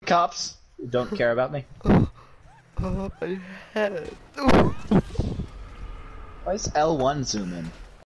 Cops don't care about me. Oh, my head. Why is L1 zoom in?